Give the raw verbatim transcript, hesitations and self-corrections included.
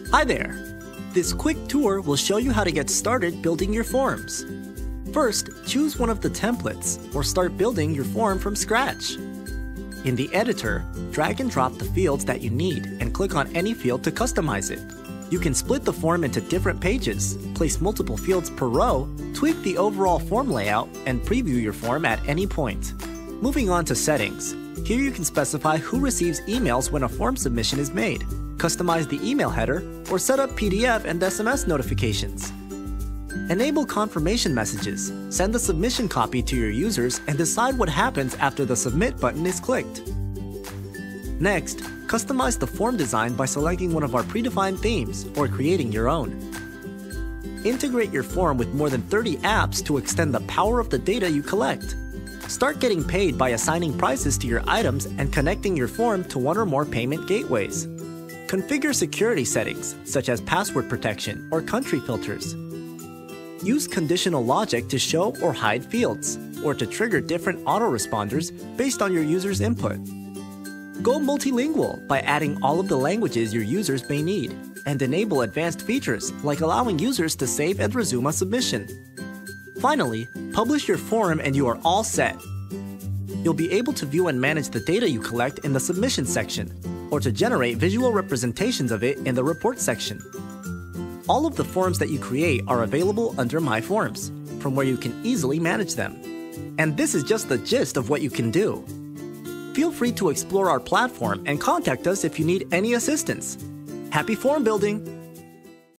Hi there! This quick tour will show you how to get started building your forms. First, choose one of the templates or start building your form from scratch. In the editor, drag and drop the fields that you need and click on any field to customize it. You can split the form into different pages, place multiple fields per row, tweak the overall form layout, and preview your form at any point. Moving on to settings. Here you can specify who receives emails when a form submission is made, customize the email header, or set up P D F and S M S notifications. Enable confirmation messages. Send the submission copy to your users and decide what happens after the Submit button is clicked. Next, customize the form design by selecting one of our predefined themes or creating your own. Integrate your form with more than thirty apps to extend the power of the data you collect. Start getting paid by assigning prices to your items and connecting your form to one or more payment gateways. Configure security settings, such as password protection or country filters. Use conditional logic to show or hide fields, or to trigger different autoresponders based on your user's input. Go multilingual by adding all of the languages your users may need, and enable advanced features like allowing users to save and resume a submission. Finally, publish your form and you are all set. You'll be able to view and manage the data you collect in the submission section, or to generate visual representations of it in the report section. All of the forms that you create are available under My Forms, from where you can easily manage them. And this is just the gist of what you can do. Feel free to explore our platform and contact us if you need any assistance. Happy form building!